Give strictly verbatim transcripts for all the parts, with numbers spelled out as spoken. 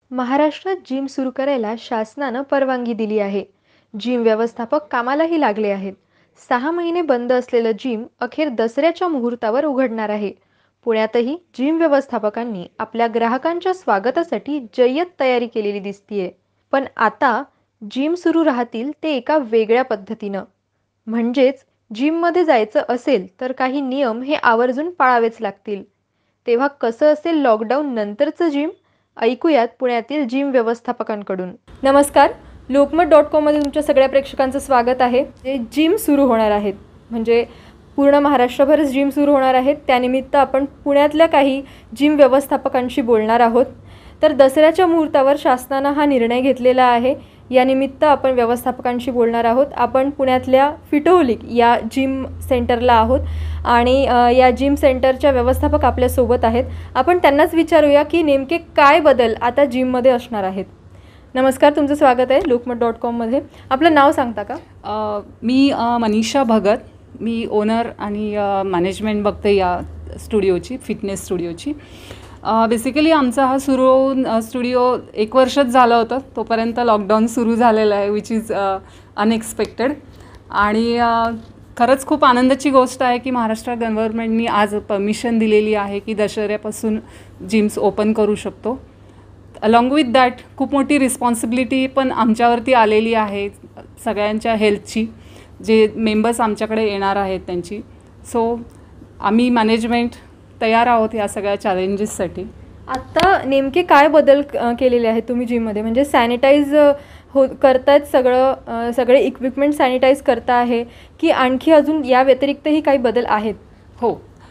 महाराष्ट्रात जिम सुरू करायला शासनानं परवानगी दिली आहे. जिम व्यवस्थापक कामालाही लागले आहेत. सहा महिने बंद असलेलं जिम अखेर दसऱ्याच्या मुहूर्तावर उघडणार आहे. पुण्यातही जिम व्यवस्थापकांनी आपल्या ग्राहकांच्या स्वागतासाठी जय्यत तयारी केलेली दिसतीये. पण आता जिम सुरू राहतील ते एका वेगळ्या पद्धतीनं. म्हणजेच जिममध्ये जायचं असेल तर काही नियम हे आवर्जून पाळावेच लागतील. तेव्हा कसं असेल लॉकडाऊन नंतरचं जिम? ऐकूयात पुण्यातील जिम व्यवस्थापकांकडून. नमस्कार, लोकमत डॉट कॉममध्ये तुमच्या सगळ्या प्रेक्षकांचं स्वागत आहे. जे जिम सुरू होणार आहेत म्हणजे पूर्ण महाराष्ट्रभरच जिम सुरू होणार आहेत, त्यानिमित्त आपण पुण्यातल्या काही जिम व्यवस्थापकांशी बोलणार आहोत. तर दसऱ्याच्या मुहूर्तावर शासनानं हा निर्णय घेतलेला आहे. यानिमित्त आपण व्यवस्थापकांशी बोलणार आहोत. आपण पुण्यातल्या फिटोलिक या जिम सेंटरला आहोत आणि या जिम सेंटरच्या व्यवस्थापक आपल्यासोबत आहेत. आपण त्यांनाच विचारूया की नेमके काय बदल आता जिममध्ये असणार आहेत. नमस्कार, तुमचं स्वागत आहे लोकमत डॉट कॉममध्ये. आपलं नाव सांगता का? मी मनीषा भगत, मी ओनर आणि मॅनेजमेंट बघते या स्टुडिओची, फिटनेस स्टुडिओची. बेसिकली आमचा हा सुरू होऊन स्टुडिओ एक वर्षच झालं होतं, तोपर्यंत लॉकडाऊन सुरू झालेलं आहे, विच इज अनएक्सपेक्टेड. आणि खरंच खूप आनंदाची गोष्ट आहे की महाराष्ट्र गव्हर्नमेंटनी आज परमिशन दिलेली आहे की दसऱ्यापासून जिम्स ओपन करू शकतो. अलॉंग विथ दॅट खूप मोठी रिस्पॉन्सिबिलिटी पण आमच्यावरती आलेली आहे सगळ्यांच्या हेल्थची, जे मेंबर्स आमच्याकडे येणार आहेत त्यांची. सो आम्ही मॅनेजमेंट तयार आहोत या सगळ्या चॅलेंजेससाठी. आत्ता नेमके काय बदल केलेले आहेत तुम्ही जिममध्ये? म्हणजे सॅनिटाईज हो करतायत, सगळं सगळे इक्विपमेंट सॅनिटाईज करता आहे की आणखी अजून या व्यतिरिक्तही काही बदल आहेत? हो,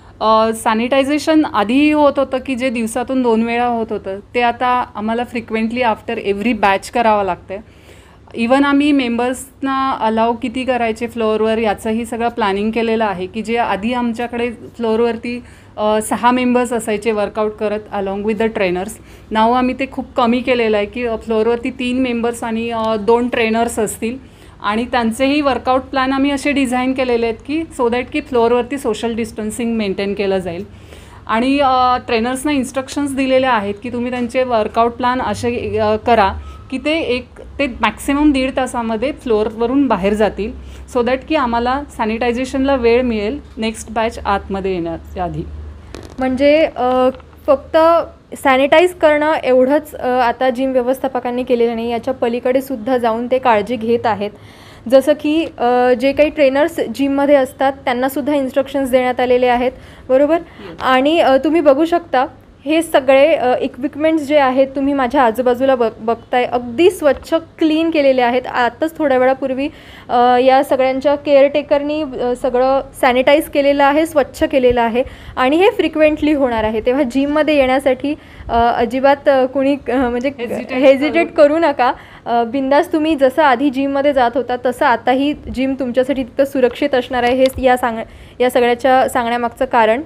सॅनिटायझेशन आधीही होत होतं की जे दिवसातून दोन वेळा होत होतं, ते आता आम्हाला फ्रिक्वेंटली आफ्टर एव्हरी बॅच करावं लागतं. इवन आम्ही मेंबर्सना अलाव किती करायचे फ्लोअरवर याचंही सगळं प्लॅनिंग केलेलं आहे की जे आधी आमच्याकडे फ्लोअरवरती सहा मेंबर्स असायचे वर्कआउट करत अलॉंग विथ द ट्रेनर्स. नाव आम्ही ते खूप कमी केलेलं आहे की फ्लोअरवरती तीन मेंबर्स आणि दोन ट्रेनर्स असतील आणि त्यांचेही वर्कआउट प्लॅन आम्ही असे डिझाईन केलेले आहेत की सो दॅट की फ्लोअरवरती सोशल डिस्टन्सिंग मेंटेन केलं जाईल. आणि ट्रेनर्सना इन्स्ट्रक्शन्स दिलेले आहेत की तुम्ही त्यांचे वर्कआउट प्लॅन असे करा की ते एक ते मॅक्सिमम दीड तासामध्ये फ्लोअरवरून बाहेर जातील, सो दॅट की आम्हाला सॅनिटायझेशनला वेळ मिळेल नेक्स्ट बॅच आतमध्ये येण्याच्या आधी. म्हणजे फक्त सॅनिटाईज करणं एवढंच आता जिम व्यवस्थापकांनी केलेलं नाही, याच्या पलीकडे सुद्धा जाऊन ते काळजी घेत आहेत. जसं की जे काही ट्रेनर्स जिममध्ये असतात त्यांनासुद्धा इन्स्ट्रक्शन्स देण्यात आलेले आहेत, बरोबर? आणि तुम्ही बघू शकता हे सगळे इक्विपमेंट्स जे आहेत तुम्ही माझ्या आजूबाजूला बघ बघताय अगदी स्वच्छ क्लीन केलेले आहेत. आत्ताच थोड्या वेळापूर्वी या सगळ्यांच्या केअरटेकरनी सगळं सॅनिटाईज केलेलं आहे, स्वच्छ केलेलं आहे आणि हे फ्रिक्वेंटली होणार आहे. तेव्हा जिममध्ये येण्यासाठी अजिबात कुणी म्हणजे हेजिटेट करू नका. बिंदास तुम्ही जसं आधी जिममध्ये जात होता तसं आताही जिम तुमच्यासाठी तितकं सुरक्षित असणार आहे. हे या सांग या सगळ्याच्या सांगण्यामागचं कारण.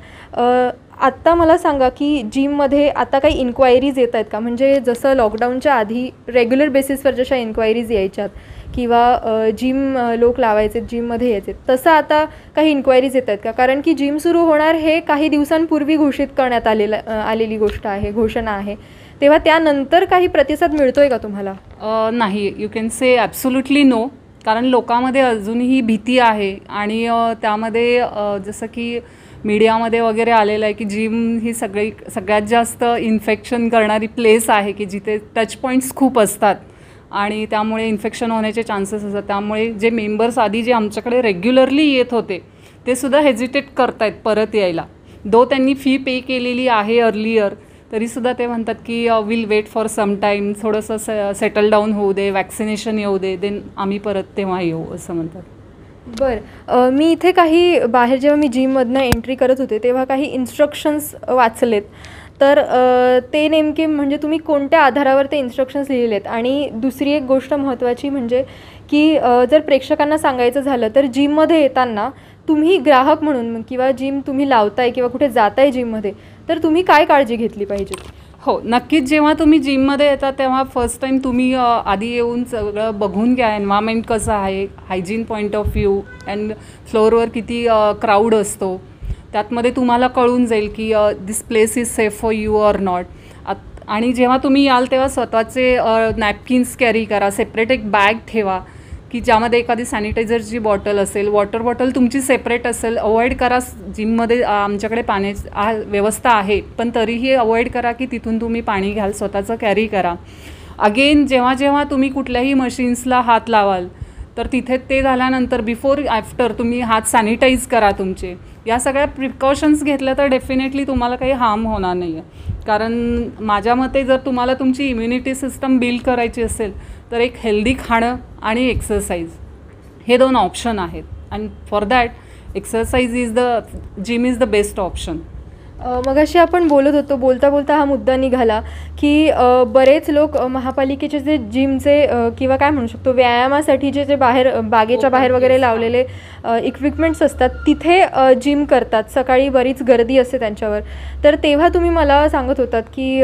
आत्ता मला सांगा की जिममध्ये आता काही इन्क्वायरीज येत आहेत का? म्हणजे जसं लॉकडाऊनच्या आधी रेग्युलर बेसिसवर जशा इन्क्वायरीज यायच्यात किंवा जिम लोक लावायचे, जिममध्ये यायचे, तसं आता काही इन्क्वायरीज येत आहेत का? कारण की जिम सुरू होणार हे काही दिवसांपूर्वी घोषित करण्यात आलेलं आलेली गोष्ट आहे, घोषणा आहे. तेव्हा त्यानंतर काही प्रतिसाद मिळतोय का तुम्हाला? नाही, you can say absolutely no. कारण लोकांमध्ये अजूनही भीती आहे आणि त्यामध्ये जसं की मीडियामध्ये वगैरे आलेलं आहे की जिम ही सगळी सगळ्यात जास्त इन्फेक्शन करणारी प्लेस आहे की जिथे टच पॉईंट्स खूप असतात आणि त्यामुळे इन्फेक्शन होण्याचे चान्सेस असतात. त्यामुळे जे मेंबर्स आधी जे आमच्याकडे रेग्युलरली येत होते ते सुद्धा हेजिटेट करत आहेत परत यायला. दो त्यांनी फी पे केलेली आहे अर्लियर, तरीसुद्धा ते म्हणतात की will wait for some time, थोडंसं स सेटल डाऊन होऊ दे, वॅक्सिनेशन येऊ दे, देन आम्ही परत तेव्हा येऊ असं म्हणतात. बरं, मी इथे काही बाहेर जेव्हा मी जिममधनं एंट्री करत होते तेव्हा काही इन्स्ट्रक्शन्स वाचलेत. तर ते नेमके म्हणजे तुम्ही कोणत्या आधारावर ते इन्स्ट्रक्शन्स लिहिलेले आहेत? आणि दुसरी एक गोष्ट महत्त्वाची म्हणजे की जर प्रेक्षकांना सांगायचं झालं तर जिममध्ये येताना तुम्ही ग्राहक म्हणून किंवा जिम तुम्ही लावताय किंवा कुठे जाताय जिममध्ये, तर तुम्ही काय काळजी घेतली पाहिजे? हो, नक्कीच. जेव्हा तुम्ही जिममध्ये येता तेव्हा फर्स्ट टाईम तुम्ही आधी येऊन सगळं बघून घ्या, एन्व्हायरमेंट कसं आहे, hygiene point of view and फ्लोअरवर किती क्राऊड असतो, त्यातमध्ये तुम्हाला कळून जाईल की this place is safe for you or not. आणि जेव्हा तुम्ही याल तेव्हा स्वतःचे नॅपकिन्स कॅरी करा, सेपरेट एक बॅग ठेवा की ज्यामध्ये एखादी सॅनिटायझरची बॉटल असेल, वॉटर बॉटल तुमची सेपरेट असेल. अवॉइड करा जिममध्ये आमच्याकडे पाण्याची आ व्यवस्था आहे, पण तरीही अवॉइड करा की तिथून तुम्ही पाणी घ्याल, स्वतःचं कॅरी करा. अगेन जेव्हा जेव्हा तुम्ही कुठल्याही मशीन्सला हात लावाल तर तिथे ते झाल्यानंतर बिफोर आफ्टर तुम्ही हात सॅनिटाईज करा तुमचे. या सगळ्या प्रिकॉशन्स घेतल्या तर डेफिनेटली तुम्हाला काही हार्म होणार नाही आहे. कारण माझ्या मते जर तुम्हाला तुमची इम्युनिटी सिस्टम बिल्ड करायची असेल तर एक हेल्दी खाणं आणि एक्सरसाइज हे दोन ऑप्शन आहेत. And for that exercise is the gym is the best option. मगाशी आपण बोलत होतो, बोलता बोलता हा मुद्दा निघाला की बरेच लोक महापालिकेचे जे जिमचे किंवा काय म्हणू शकतो व्यायामासाठी जे जे बाहेर बागेच्या बाहेर वगैरे लावलेले इक्विपमेंट्स असतात तिथे जिम करतात. सकाळी बरीच गर्दी असते त्यांच्यावर. तर तेव्हा तुम्ही मला सांगत होतात की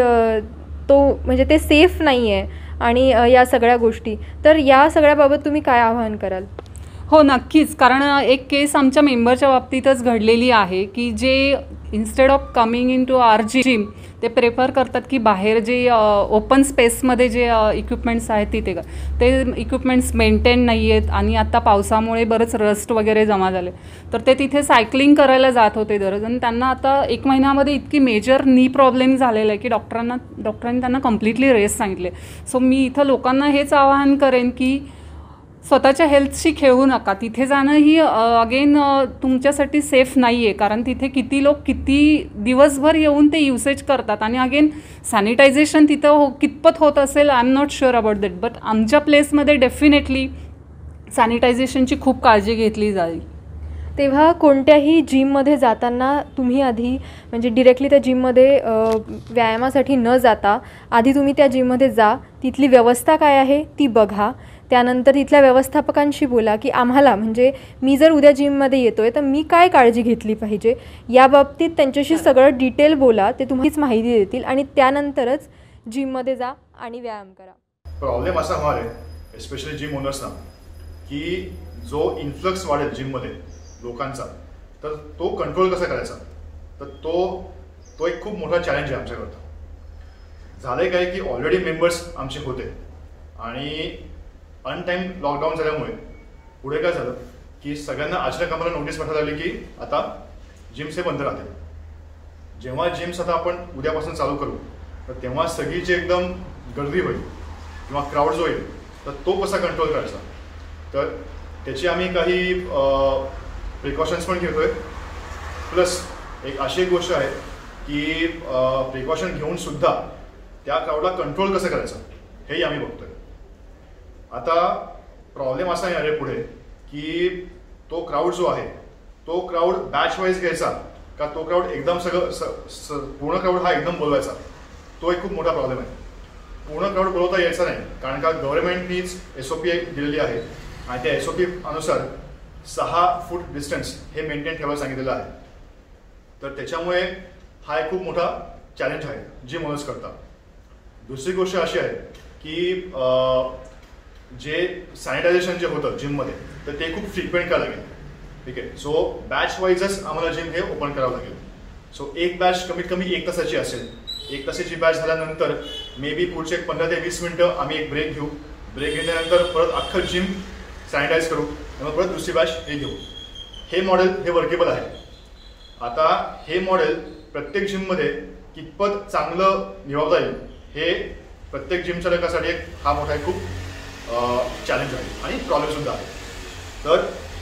तो म्हणजे ते सेफ नाही आहे आणि या सगळ्या गोष्टी. तर या सगळ्याबाबत तुम्ही काय आवाहन कराल? हो नक्कीच. कारण एक केस आमच्या मेंबरच्या बाबतीतच घडलेली आहे की जे instead of coming in to our gym ते प्रेफर करतात की बाहेर जे ओपन स्पेसमध्ये जे इक्विपमेंट्स आहेत तिथे ते इक्विपमेंट्स मेंटेन नाही आहेत आणि आत्ता पावसामुळे बरंच रस्ट वगैरे जमा झाले. तर ते तिथे सायकलिंग करायला जात होते दररोज आणि त्यांना आता एक महिन्यामध्ये इतकी मेजर नी प्रॉब्लेम झालेला आहे की डॉक्टरांना डॉक्टरांनी त्यांना कम्प्लिटली रेस्ट सांगितले. सो मी इथं लोकांना हेच आवाहन करेन की स्वतःच्या हेल्थशी खेळू नका. तिथे जाणं ही अगेन तुमच्यासाठी सेफ नाही आहे. कारण तिथे किती लोक किती दिवसभर येऊन ते युसेज करतात आणि अगेन सॅनिटायझेशन तिथं हो कितपत होत असेल I am not sure about that. But आमच्या प्लेसमध्ये डेफिनेटली सॅनिटायझेशनची खूप काळजी घेतली जाईल. तेव्हा कोणत्याही जिममध्ये जाताना तुम्ही आधी म्हणजे डिरेक्टली त्या जिममध्ये व्यायामासाठी न जाता आधी तुम्ही त्या जिममध्ये जा, तिथली व्यवस्था काय आहे ती बघा. त्यानंतर तिथल्या व्यवस्थापकांशी बोला की आम्हाला म्हणजे मी जर उद्या जिममध्ये येतो आहे तर मी काय काळजी घेतली पाहिजे याबाबतीत त्यांच्याशी सगळं डिटेल बोला. ते तुम्हालाच माहिती देतील आणि त्यानंतरच जिममध्ये जा आणि व्यायाम करा. प्रॉब्लेम असा होणार आहे एस्पेशली जिम ओनर्सना की जो इन्फ्लक्स वाढेल जिममध्ये लोकांचा तर तो कंट्रोल कसा करायचा, तर तो तो एक खूप मोठा चॅलेंज आहे आमच्याकरता. झालंय काय की ऑलरेडी मेंबर्स आमचे होते आणि अनटाईम लॉकडाऊन झाल्यामुळे पुढे काय झालं की सगळ्यांना अचानक आम्हाला नोटीस पाठवायला लागली की आता जिम्स हे बंद राहतील. जेव्हा जिम्स आता आपण उद्यापासून चालू करू तर तेव्हा सगळीची एकदम गर्दी होईल किंवा क्राऊड जो होईल तर तो कसा कंट्रोल करायचा. तर त्याची आम्ही काही प्रिकॉशन्स पण घेतोय. प्लस एक अशी एक गोष्ट आहे की प्रिकॉशन घेऊन सुद्धा त्या क्राऊडला कंट्रोल कसं करायचं हेही आम्ही बघतोय. आता प्रॉब्लेम असा येणार आहे पुढे की तो क्राऊड जो आहे तो क्राऊड बॅच वाईज घ्यायचा का तो क्राऊड एकदम सगळं स पूर्ण क्राऊड हा एकदम बोलवायचा, तो एक खूप मोठा प्रॉब्लेम आहे. पूर्ण क्राऊड बोलवता यायचा नाही कारण का गव्हर्नमेंटनीच एस ओ पी दिलेली आहे आणि त्या एस ओ पी अनुसार सहा फूट डिस्टन्स हे मेंटेन ठेवायला सांगितलेलं आहे. तर त्याच्यामुळे हा एक खूप मोठा चॅलेंज आहे जिम ओनर्स करता. दुसरी गोष्ट अशी आहे की जे सॅनिटायझेशन जे होतं जिममध्ये तर ते खूप फ्रिक्वेंट करावं लागेल. ठीक आहे. सो बॅच वाईजच आम्हाला जिम हे ओपन करावं लागेल. सो एक बॅच कमीत कमी एक तासाची असेल. एक तासाची बॅच झाल्यानंतर मे बी पुढचे एक पंधरा ते वीस मिनटं आम्ही एक ब्रेक घेऊ. ब्रेक घेतल्यानंतर परत अख्खं जिम सॅनिटाईज करू आणि मग परत दुसरी बॅच हे घेऊ. हे मॉडेल हे वर्केबल आहे. आता हे मॉडेल प्रत्येक जिममध्ये कितपत चांगलं निभावता येईल हे प्रत्येक जिम चालकासाठी एक हा मोठा एक खूप चॅलेंज आहे आणि प्रॉब्लेमसुद्धा आहे. तर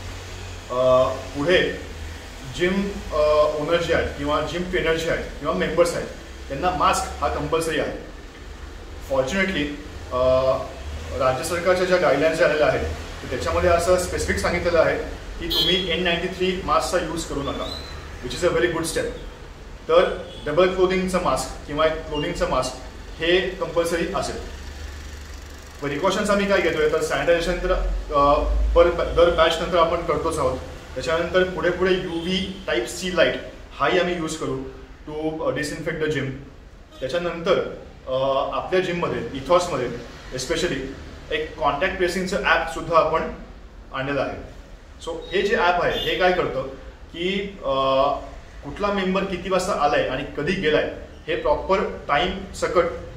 पुढे जिम ओनर जे आहेत किंवा जिम ट्रेनर जे आहेत किंवा मेंबर्स आहेत त्यांना मास्क हा कंपल्सरी आहे. फॉर्च्युनेटली राज्य सरकारच्या ज्या गाईडलाईन्स आलेल्या आहेत तर त्याच्यामध्ये असं स्पेसिफिक सांगितलेलं आहे की तुम्ही एन नाईन्टी थ्री मास्कचा यूज करू नका, which is a very good step. तर डबल क्लोदिंगचं मास्क किंवा एक क्लोदिंगचं मास्क हे कंपल्सरी असेल. प्रिकॉशन्स आम्ही काय घेतोय तर सॅनिटायझेशन तर पर दर बॅच नंतर आपण करतोच आहोत. त्याच्यानंतर पुढे पुढे U V type C light हाही आम्ही यूज करू टू डिसइन्फेक्ट द जिम. त्याच्यानंतर आपल्या जिममध्ये इथॉसमध्ये एस्पेशली एक कॉन्टॅक्ट ट्रेसिंगचं ॲपसुद्धा आपण आणलेलं आहे. सो हे जे ॲप आहे हे काय करतं की कुठला मेंबर किती वाजता आलाय आणि कधी गेलाय हे प्रॉपर टाईम सकट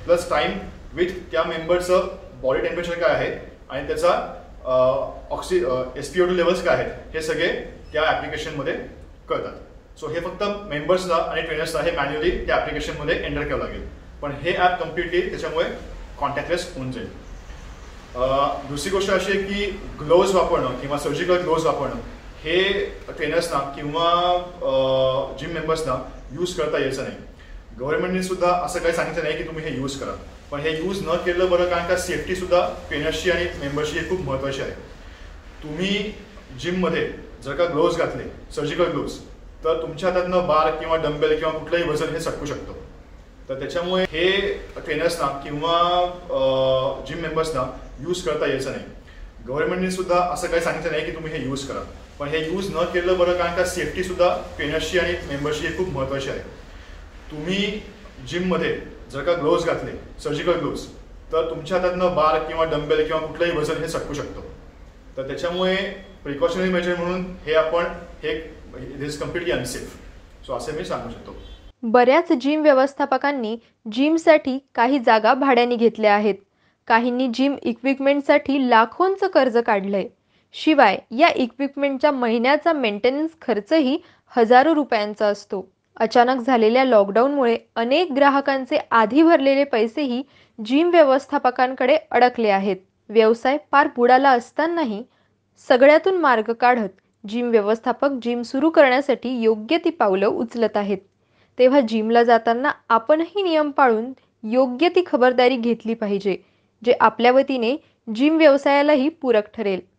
प्लस टाईम विथ त्या मेंबरचं बॉडी टेम्परेचर काय आहे आणि त्याचा oxy S P O two levels काय आहेत हे सगळे त्या ॲप्लिकेशनमध्ये कळतात. सो हे फक्त मेंबर्सला आणि ट्रेनर्सला हे मॅन्युअली त्या ॲप्लिकेशनमध्ये एंटर करावं लागेल, पण हे ॲप कम्प्लिटली त्याच्यामुळे कॉन्टॅक्टलेस होऊन जाईल. दुसरी गोष्ट अशी आहे की ग्लोव्ज वापरणं किंवा सर्जिकल ग्लोव्ज वापरणं हे ट्रेनर्सना किंवा जिम मेंबर्सना यूज करता यायचं नाही. गव्हर्नमेंटने सुद्धा असं काही सांगितलं नाही की तुम्ही हे यूज करा, पण हे यूज न केलं बरं, कारण का सेफ्टी सुद्धा ट्रेनर्सची आणि मेंबर्सची खूप महत्त्वाची आहे. तुम्ही जिममध्ये जर का ग्लोव्ज घातले, सर्जिकल ग्लोव्ज, तर तुमच्या हातातनं बार किंवा डंबेल किंवा कुठलंही वजन हे सटकू शकतं. तर त्याच्यामुळे हे ट्रेनर्सना किंवा जिम मेंबर्सना यूज करता यायचं नाही. गव्हर्नमेंटने सुद्धा असं काही सांगितलं नाही की तुम्ही हे यूज करा, पण हे यूज न केलं बरं, कारण का सेफ्टी सुद्धा ट्रेनर्सची आणि मेंबर्सची खूप महत्त्वाची आहे. तुम्ही जिममध्ये जर का ग्लोव्ज घातले, सर्जिकल ग्लोव्ज, तर तुमच्या हातातनं बार किंवा डंबेल किंवा कुठलंही वजन हे सटकू शकतं. तर त्याच्यामुळे प्रिकॉशनरी मेजर म्हणून हे आपण हे it is completely unsafe. So असे मी सांगू शकतो. बऱ्याच जिम व्यवस्थापकांनी जिमसाठी काही जागा भाड्याने घेतल्या आहेत. काहींनी जिम इक्विपमेंटसाठी लाखोंचं कर्ज काढलंय. शिवाय या इक्विपमेंटच्या महिन्याचा मेंटेनन्स खर्चही हजारो रुपयांचा असतो. अचानक झालेल्या लॉकडाऊनमुळे अनेक ग्राहकांचे आधी भरलेले पैसेही जिम व्यवस्थापकांकडे अडकले आहेत. व्यवसाय पार बुडाला असतानाही सगळ्यातून मार्ग काढत जिम व्यवस्थापक जिम सुरू करण्यासाठी योग्य ती पावलं उचलत आहेत. तेव्हा जिमला जाताना आपणही नियम पाळून योग्य ती खबरदारी घेतली पाहिजे, जे आपल्या वतीने जिम व्यवसायालाही पूरक ठरेल.